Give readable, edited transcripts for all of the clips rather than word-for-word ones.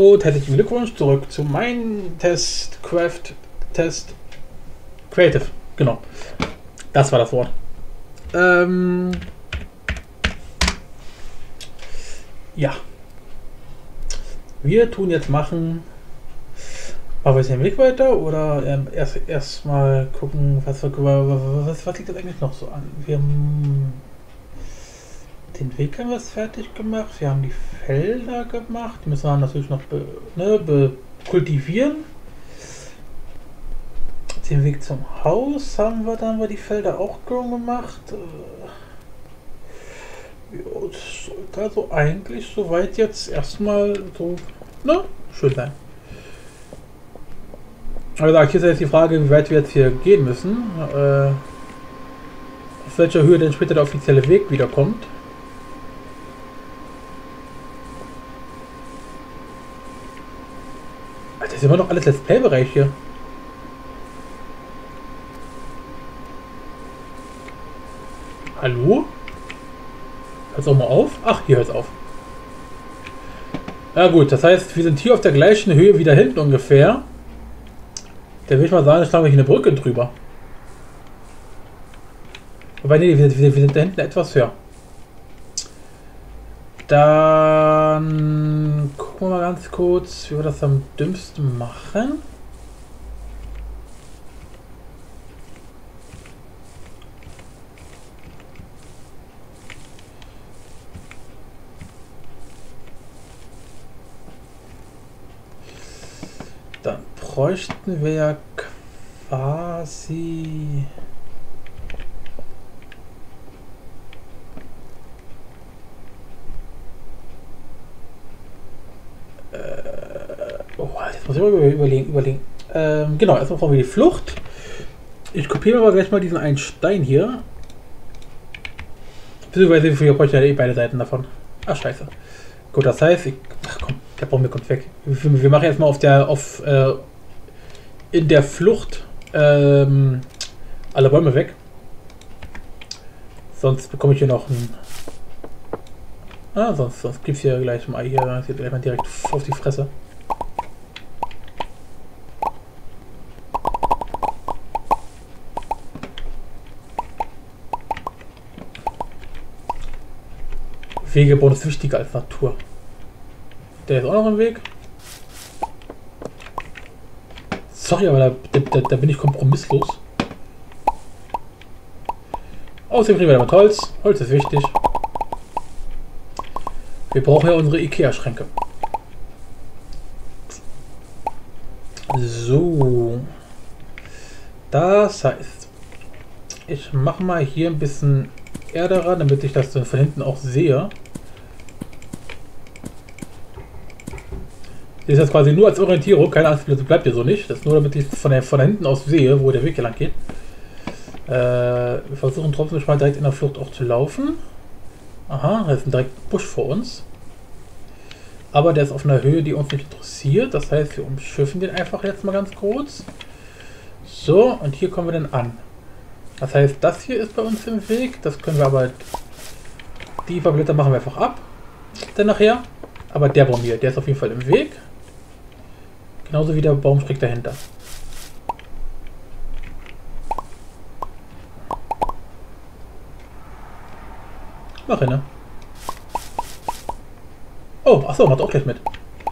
Und herzlichen Glückwunsch zurück zu meinem Test Creative. Genau. Das war das Wort. Ja. Wir tun jetzt machen. Machen wir jetzt den Weg weiter oder erst mal gucken, was liegt das eigentlich noch so an? Wir haben den Weg haben wir fertig gemacht, wir haben die Felder gemacht, die müssen wir natürlich noch kultivieren. Den Weg zum Haus haben wir dann die Felder auch gemacht. Ja, das sollte also eigentlich soweit jetzt erstmal so schön sein. Aber hier ist jetzt die Frage, wie weit wir jetzt hier gehen müssen. Auf welcher Höhe denn später der offizielle Weg wiederkommt. Alter, das ist immer noch alles Let's Play-Bereich hier. Hallo? Hört's auch mal auf? Ach, hier hört's auf. Ja gut, das heißt, wir sind hier auf der gleichen Höhe wie da hinten ungefähr. Da will ich mal sagen, schlagen wir hier eine Brücke drüber. Wobei, nee, wir sind da hinten etwas höher. Dann gucken wir mal ganz kurz, wie wir das am dümmsten machen. Dann bräuchten wir ja quasi... jetzt muss ich mal überlegen. Genau, erstmal brauchen wir die Flucht. Ich kopiere aber gleich mal diesen einen Stein hier. Beziehungsweise wir bräuchten ja eh beide Seiten davon. Ach, scheiße. Gut, das heißt, ach komm, der Baum kommt weg. Wir machen erstmal in der Flucht alle Bäume weg. Sonst bekomme ich hier noch ein... sonst gibt es hier gleich mal direkt auf die Fresse. Wegebau ist wichtiger als Natur. Der ist auch noch im Weg. Sorry, aber da bin ich kompromisslos. Außerdem kriegen wir damit Holz. Holz ist wichtig. Wir brauchen ja unsere Ikea-Schränke. So. Das heißt, ich mache mal hier ein bisschen Erde ran, damit ich das dann von hinten auch sehe. Das ist jetzt quasi nur als Orientierung, keine Angst, das bleibt ja so nicht. Das ist nur, damit ich von hinten aus sehe, wo der Weg hier lang geht. Wir versuchen trotzdem mal direkt in der Flucht auch zu laufen. Aha, da ist ein direkt Busch vor uns. Aber der ist auf einer Höhe, die uns nicht interessiert. Das heißt, wir umschiffen den einfach jetzt mal ganz kurz. So, und hier kommen wir dann an. Das heißt, das hier ist bei uns im Weg. Das können wir aber... Die paar Blätter machen wir einfach ab. Dann nachher. Aber der Baum hier, der ist auf jeden Fall im Weg. Genauso wie der Baum schräg dahinter. Mach hin. Oh, achso, macht auch gleich mit.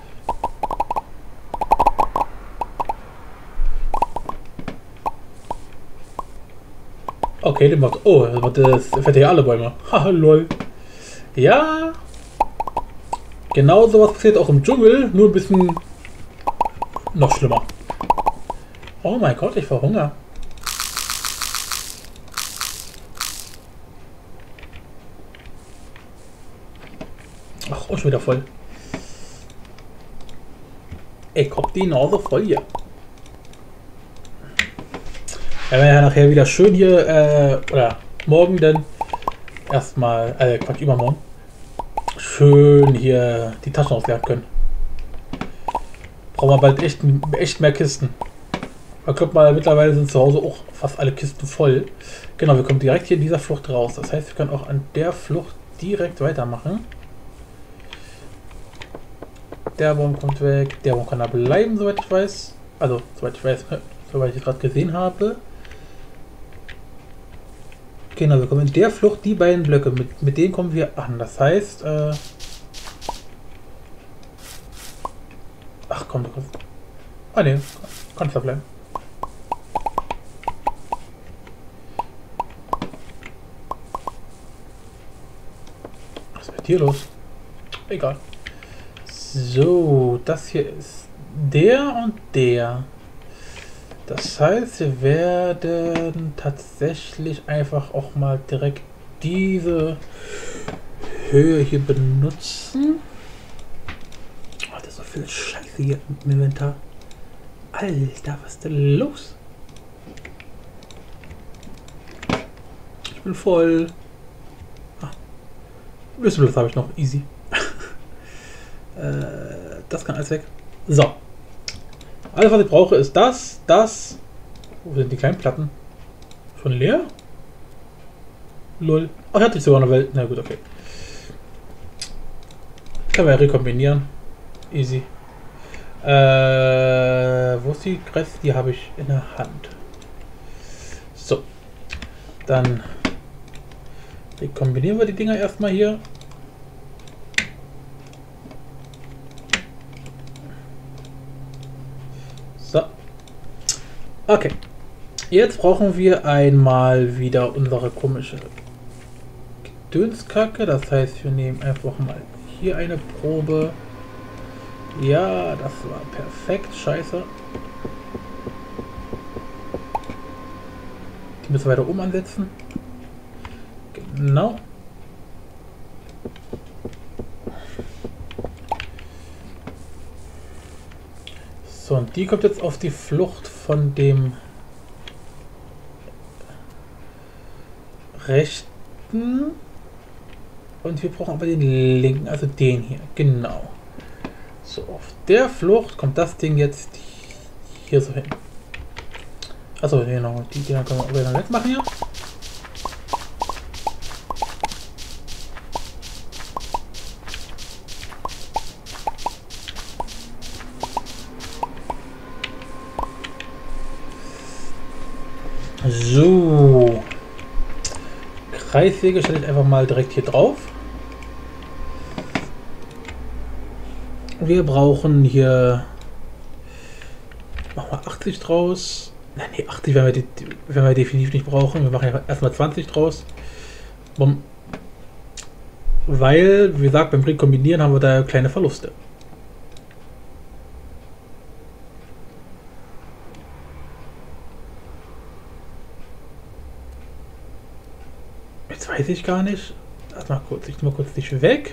Okay, der macht... Oh, das fährt ja alle Bäume. Haha, lol. Ja. Genau sowas passiert auch im Dschungel, nur ein bisschen noch schlimmer. Oh mein Gott, ich verhungere. Ach, auch schon wieder voll. Ich hab die Nase voll hier. Wenn wir ja nachher wieder schön hier, oder morgen dann erstmal, Quatsch, übermorgen, schön hier die Taschen ausleeren können. Brauchen wir bald echt mehr Kisten. Aber guck mal, mittlerweile sind zu Hause auch fast alle Kisten voll. Genau, wir kommen direkt hier in dieser Flucht raus. Das heißt, wir können auch an der Flucht direkt weitermachen. Der Baum kommt weg. Der Baum kann da bleiben, soweit ich weiß. Also, soweit ich weiß, soweit ich gerade gesehen habe. Genau, wir kommen in der Flucht die beiden Blöcke. Mit denen kommen wir an. Das heißt, ach komm, du kannst. Ah ne, kannst da bleiben. Was ist mit dir los? Egal. So, das hier ist der und der. Das heißt, wir werden tatsächlich einfach auch mal direkt diese Höhe hier benutzen. Oh, da ist so viel Scheiße hier im Inventar. Alter, was ist denn los? Ich bin voll. Ah, Whistleblower habe ich noch. Easy. Das kann alles weg. So. Alles, was ich brauche, ist das. Wo sind die kleinen Platten? Schon leer? Lol. Ach, hatte ich sogar eine Welt. Na gut, okay. Kann man ja rekombinieren. Easy. Wo ist die Rest? Die habe ich in der Hand. So. Dann rekombinieren wir die Dinger erstmal hier. So. Okay. Jetzt brauchen wir einmal wieder unsere komische Gedönskacke. Das heißt, wir nehmen einfach mal hier eine Probe. Ja, das war perfekt. Scheiße. Die müssen wir weiter oben ansetzen. Genau. So, und die kommt jetzt auf die Flucht von dem rechten. Und wir brauchen aber den linken, also den hier. Genau. So, auf der Flucht kommt das Ding jetzt hier so hin. Achso, genau. Die Dinger können wir dann wegmachen hier. So. Kreissäge stelle ich einfach mal direkt hier drauf. Wir brauchen hier. Machen wir 80 draus. Nein, nee, 80 werden wir definitiv nicht brauchen. Wir machen erstmal 20 draus. Weil, wie gesagt, beim Rekombinieren haben wir da kleine Verluste. Jetzt weiß ich gar nicht. Lass mal kurz, ich tue mal kurz dich weg.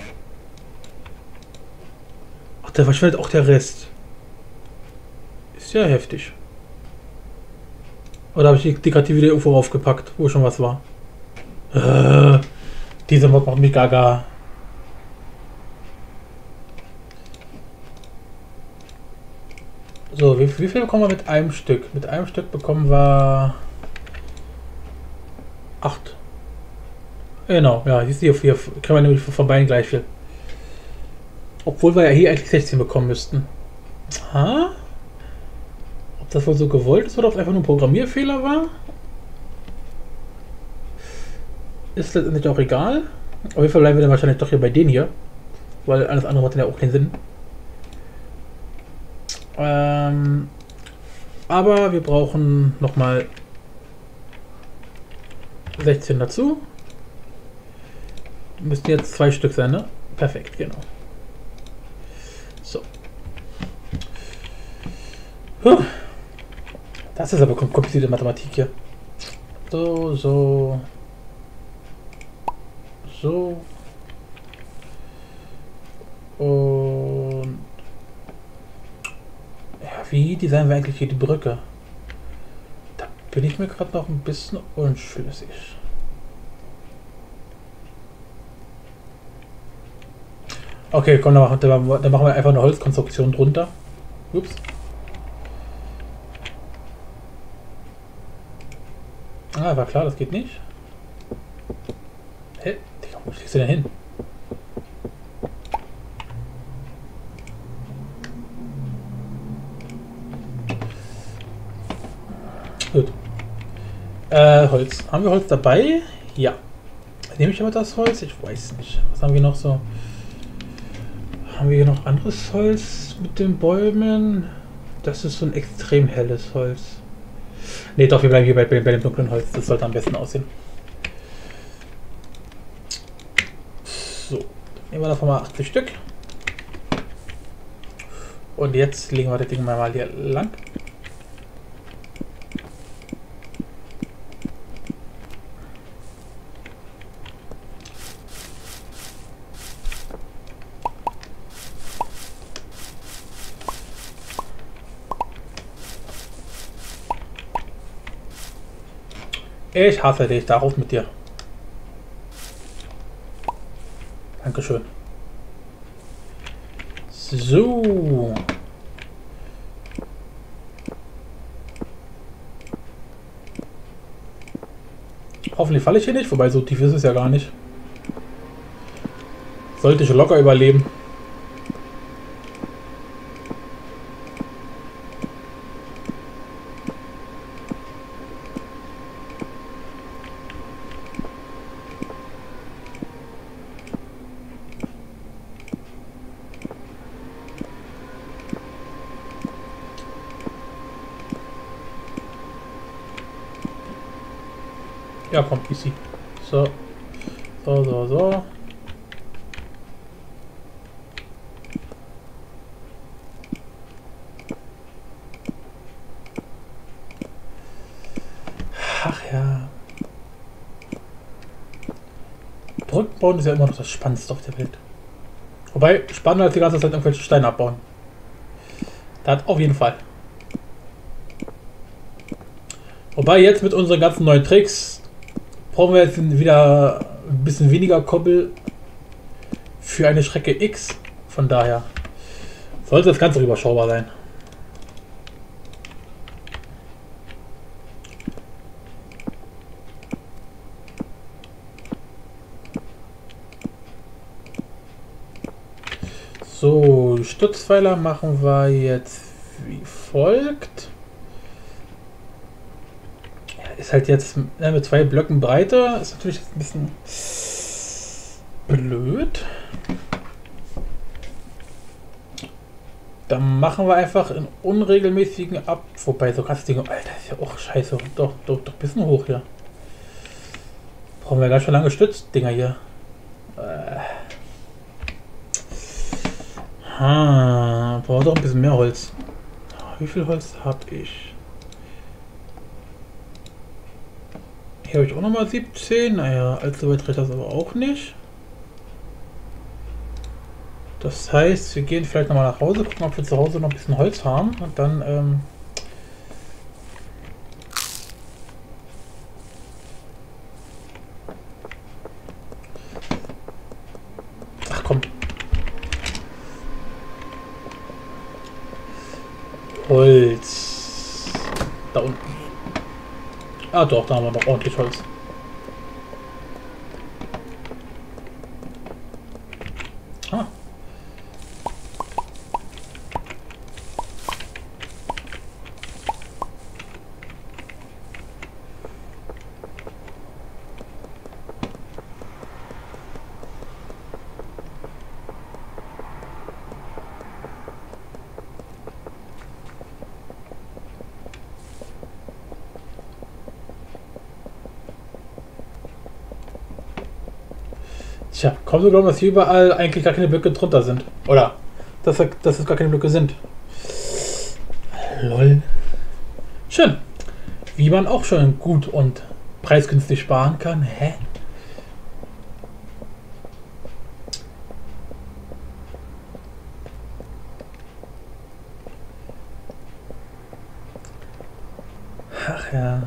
Ach, da verschwindet auch der Rest. Ist ja heftig. Oder habe ich die gerade wieder irgendwo aufgepackt, wo schon was war? Dieser Mod macht mich gaga. So, wie viel bekommen wir mit einem Stück? Mit einem Stück bekommen wir 8. Genau, ja, siehst du, hier kriegen wir nämlich von beiden gleich viel. Obwohl wir ja hier eigentlich 16 bekommen müssten. Aha. Ob das wohl so gewollt ist oder ob es einfach nur ein Programmierfehler war? Ist letztendlich auch egal. Auf jeden Fall bleiben wir dann wahrscheinlich doch hier bei denen hier. Weil alles andere macht dann ja auch keinen Sinn. Aber wir brauchen nochmal 16 dazu. Müssten jetzt 2 Stück sein, ne? Perfekt, genau. So. Das ist aber komplizierte Mathematik hier. So, so. So. Und ja, wie designen wir eigentlich hier die Brücke? Da bin ich mir gerade noch ein bisschen unschlüssig. Okay, komm, dann machen wir einfach eine Holzkonstruktion drunter. Ups. Ah, war klar, das geht nicht. Hä? Digga, wo schlägst du denn hin? Holz. Haben wir Holz dabei? Ja. Nehme ich aber das Holz? Ich weiß nicht. Was haben wir noch so? Haben wir hier noch anderes Holz mit den Bäumen? Das ist so ein extrem helles Holz. Ne, doch, wir bleiben hier bei dem dunklen Holz. Das sollte am besten aussehen. So, nehmen wir davon mal 80 Stück. Und jetzt legen wir das Ding mal hier lang. Ich hasse dich, darauf mit dir. Dankeschön. So. Hoffentlich falle ich hier nicht, wobei so tief ist es ja gar nicht. Sollte ich locker überleben. Ja, komm, easy. So. So. Ach ja. Brücken bauen ist ja immer noch das Spannendste auf der Welt. Wobei, spannender als die ganze Zeit irgendwelche Steine abbauen. Das auf jeden Fall. Wobei jetzt mit unseren ganzen neuen Tricks brauchen wir jetzt wieder ein bisschen weniger Koppel für eine Strecke X. Von daher sollte das Ganze überschaubar sein. So, die Stützpfeiler machen wir jetzt wie folgt. Ist halt jetzt mit 2 Blöcken Breite, ist natürlich ein bisschen blöd. Dann machen wir einfach in unregelmäßigen ab. Wobei, so kannst du Dinge. Alter, ist ja auch scheiße. Doch ein bisschen hoch hier. Brauchen wir ganz schön lange Stützdinger hier. Braucht doch ein bisschen mehr Holz. Wie viel Holz habe ich? Hier habe ich auch nochmal 17. Naja, allzu weit reicht das aber auch nicht. Das heißt, wir gehen vielleicht nochmal nach Hause, gucken, ob wir zu Hause noch ein bisschen Holz haben. Und dann, ach komm. Holz. Da unten. Ah doch, da haben wir noch ordentlich Holz. Ah. Tja, kaum so glauben, dass hier überall eigentlich gar keine Blöcke drunter sind. Oder, dass es gar keine Blöcke sind. Lol. Schön. Wie man auch schon gut und preisgünstig sparen kann. Hä? Ach ja.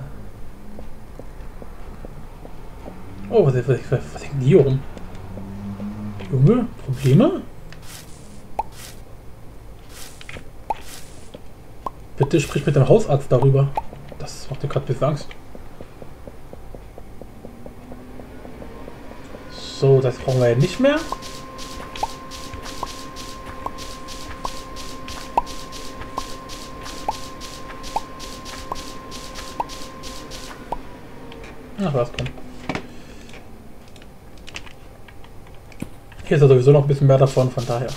Oh, was hängt die hier rum? Junge, Probleme? Bitte sprich mit dem Hausarzt darüber. Das macht dir gerade ein bisschen Angst. So, das brauchen wir ja nicht mehr. Ach was, komm. Hier ist ja sowieso noch ein bisschen mehr davon, von daher.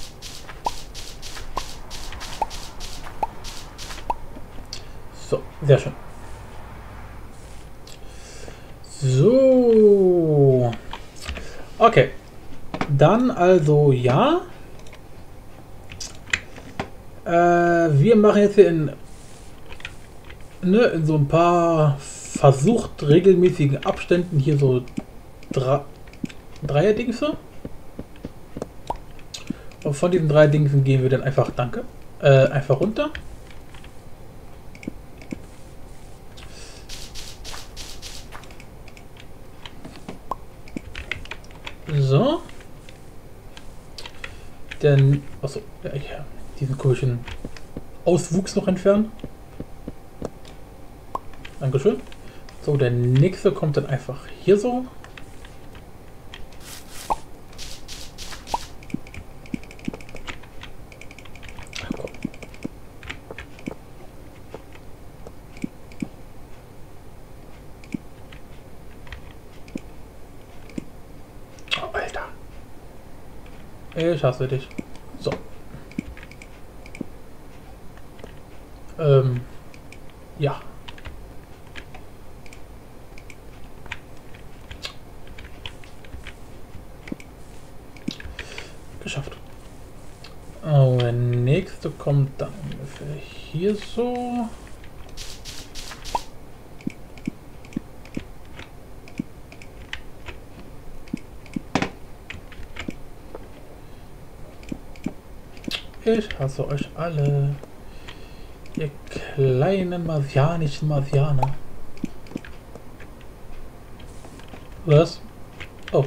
So, sehr schön. So. Okay. Dann also ja. Wir machen jetzt hier in so ein paar versucht regelmäßigen Abständen hier so Dreierdingse. Und von diesen 3 Dingsen gehen wir dann einfach, einfach runter. So. Denn, achso, ja, diesen komischen Auswuchs noch entfernen. Dankeschön. So, der nächste kommt dann einfach hier so. Oh, Alter. Ich hasse dich. So. Ja. Geschafft. Oh, der nächste kommt dann ungefähr hier so. Ich hasse euch alle. Ihr kleinen marsianischen Marsianer. Was? Oh.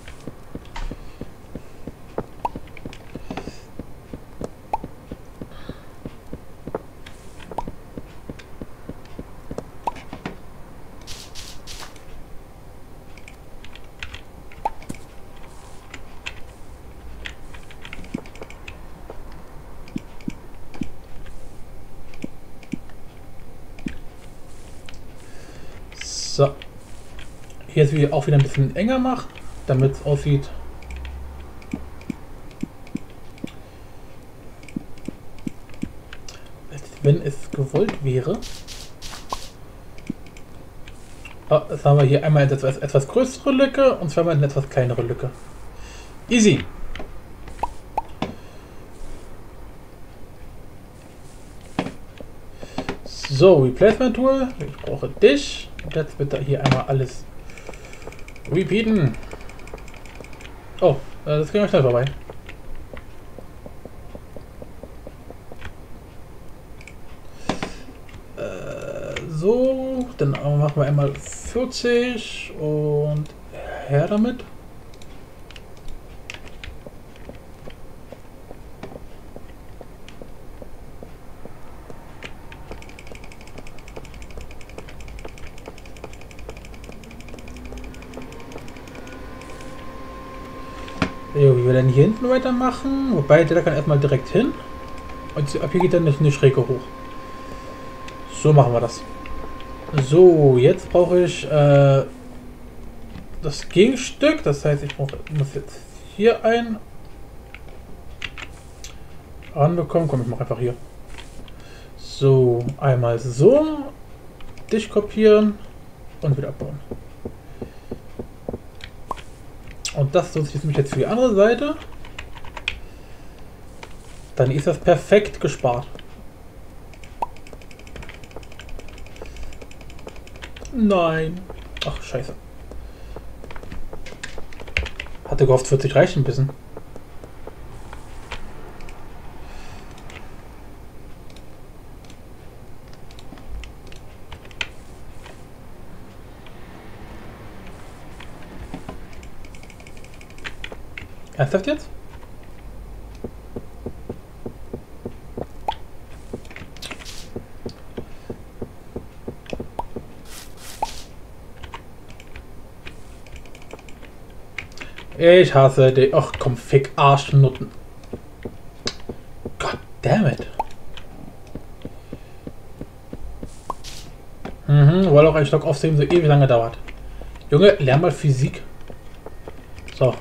So. Hier ist auch wieder ein bisschen enger machen, damit es aussieht. Als wenn es gewollt wäre. Oh, jetzt haben wir hier einmal eine etwas größere Lücke und zweimal eine etwas kleinere Lücke. Easy. So, Replacement Tool. Ich brauche dich. Und jetzt bitte hier einmal alles repeaten. Oh, das ging ja schnell vorbei. So, dann machen wir einmal 40 und her damit. Jo, wie wir dann hier hinten weitermachen, wobei der kann erstmal direkt hin und ab hier geht dann eine Schräge hoch. So machen wir das. So, jetzt brauche ich das Gegenstück, das heißt, ich muss jetzt hier ein ranbekommen. Komm, ich mache einfach hier. So, einmal so, dich kopieren und wieder abbauen. Und das nutze ich jetzt für die andere Seite. Dann ist das perfekt gespart. Nein. Ach, scheiße. Hatte gehofft, 40 reicht ein bisschen. Ernsthaft jetzt? Ich hasse dich. Ach komm, fick Arschnutten. God damn it. Weil auch ein Stock aufsehen so ewig lange dauert. Junge, lern mal Physik. So.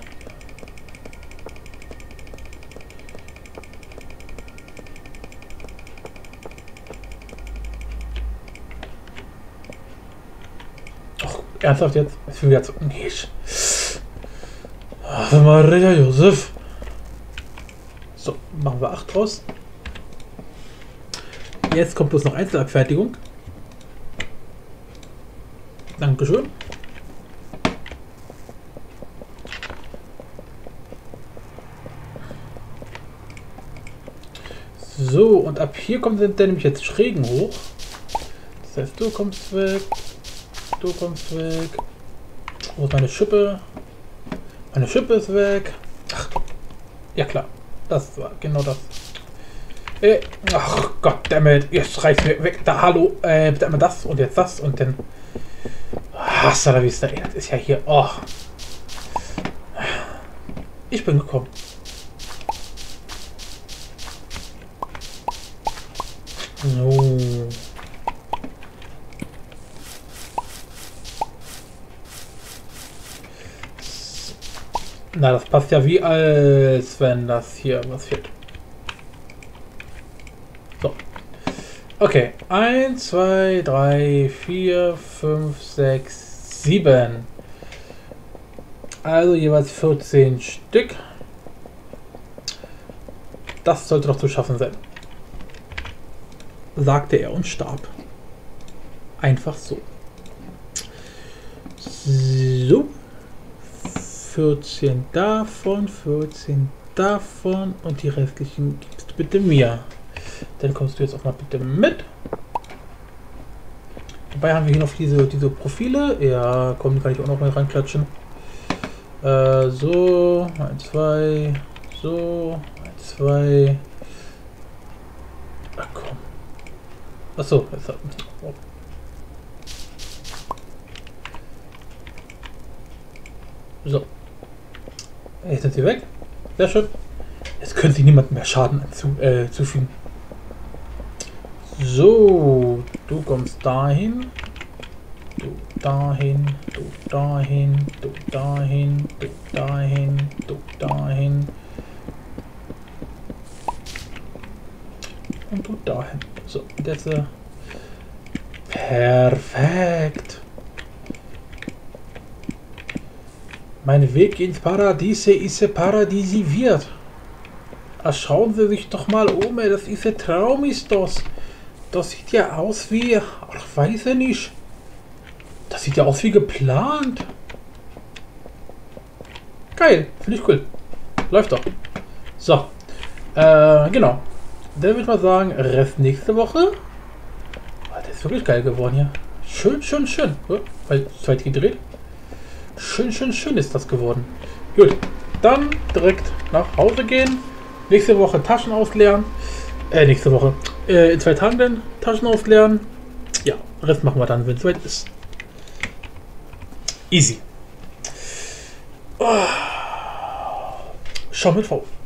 Ach, ernsthaft jetzt? Ich will jetzt nicht. Ach, Maria Josef. So, machen wir 8 draus. Jetzt kommt bloß noch Einzelabfertigung. Dankeschön. So, und ab hier kommt der nämlich jetzt schrägen hoch. Das heißt, du kommst weg. Du kommst weg. Wo ist meine Schippe? Meine Schippe ist weg. Ach, ja klar. Das war genau das. Ach Gott, damit. Jetzt reißt mir weg. Da, hallo. Bitte einmal das und jetzt das und dann. Hasta la vista. Das ist ja hier. Oh. Ich bin gekommen. So. Na, das passt ja wie als wenn das hier was fehlt. So. Okay. 1, 2, 3, 4, 5, 6, 7. Also jeweils 14 Stück. Das sollte doch zu schaffen sein. Sagte er und starb. Einfach so. So. 14 davon, 14 davon und die restlichen gibst du bitte mir. Dann kommst du jetzt auch mal bitte mit. Dabei haben wir hier noch diese Profile. Ja, komm, die kann ich auch noch mal reinklatschen. So, 1, 2, so, 1, 2. Ach komm. Achso, jetzt hat oh. So. Jetzt sind sie weg. Sehr schön. Jetzt könnte sich niemand mehr Schaden zufügen. So, du kommst dahin. Du dahin, du dahin, du dahin, du dahin, du dahin. Und du dahin. So, jetzt perfekt. Mein Weg ins Paradiese ist paradisiert. Ach, schauen Sie sich doch mal um, das ist ein Traum, ist das. Das sieht ja aus wie, ach, weiß ich nicht. Das sieht ja aus wie geplant. Geil, finde ich cool. Läuft doch. So, genau. Dann würde ich mal sagen, Rest nächste Woche. Oh, das ist wirklich geil geworden hier. Schön, schön, schön. Weil zweit gedreht. Schön, schön, schön ist das geworden. Gut, dann direkt nach Hause gehen. Nächste Woche Taschen ausleeren. Nächste Woche. In 2 Tagen dann Taschen ausleeren. Ja, Rest machen wir dann, wenn es soweit ist. Easy. Oh. Schau mit V.